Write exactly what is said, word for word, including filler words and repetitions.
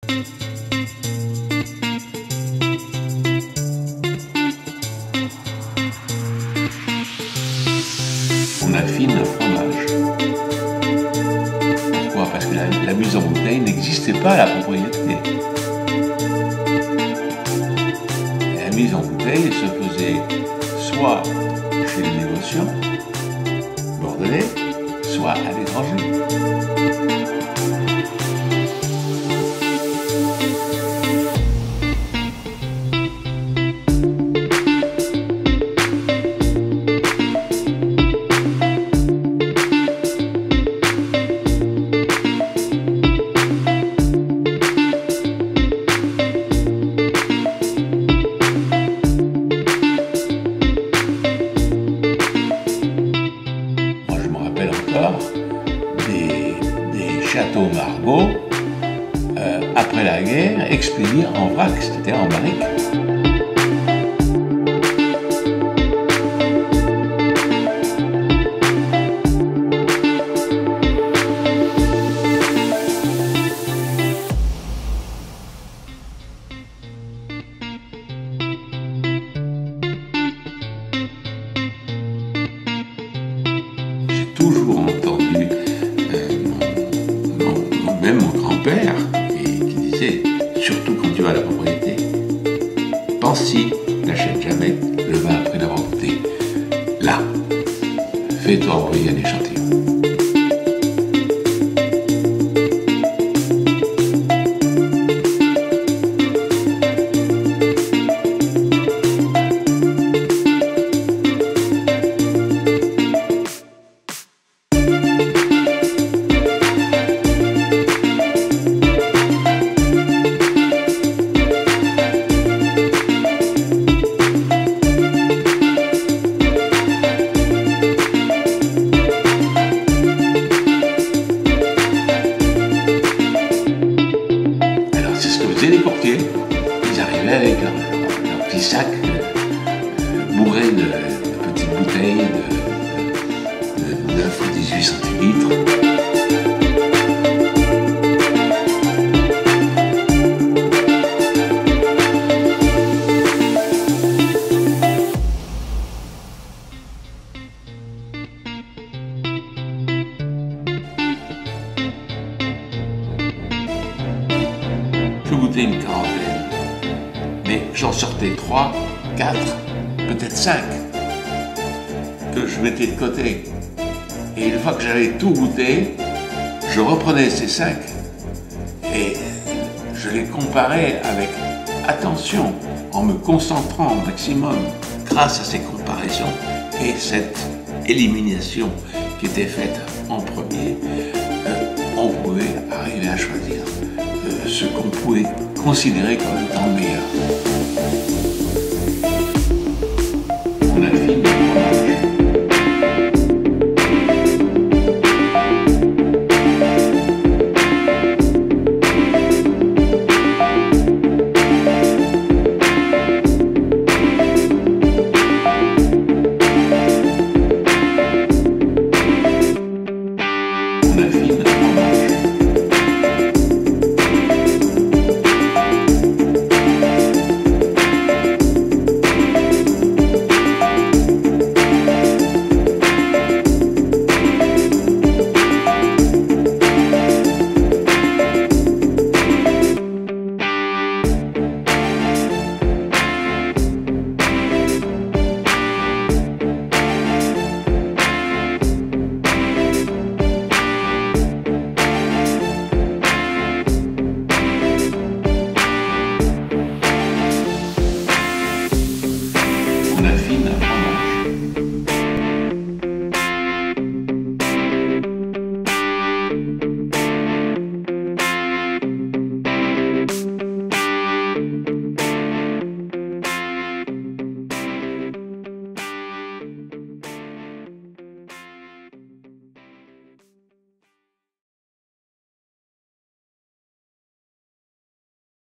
On affine un fromage. Pourquoi? Parce que la, la mise en bouteille n'existait pas à la propriété. Et la mise en bouteille se faisait soit chez les négociants bordelais, soit à l'étranger. Des, des châteaux margots euh, après la guerre expédiés en vrac, c'est-à-dire en barrique. Toujours entendu euh, mon, mon, même mon grand-père qui, qui disait, surtout quand tu vas à la propriété, pense-y, n'achète jamais le vin après l'avoir goûté. Là, fais-toi envoyer un échantillon. Les courtiers, ils arrivaient avec leur, leur, leur petit sac euh, bourré de, de petites bouteilles de, de, de neuf ou dix-huit centilitres. Je goûtais une quarantaine, mais j'en sortais trois, quatre, peut-être cinq, que je mettais de côté. Et une fois que j'avais tout goûté, je reprenais ces cinq et je les comparais avec attention, en me concentrant au maximum grâce à ces comparaisons et cette élimination qui était faite en premier. Euh, on pouvait arriver à choisir euh, ce qu'on pouvait considérer comme étant le meilleur. On a fini.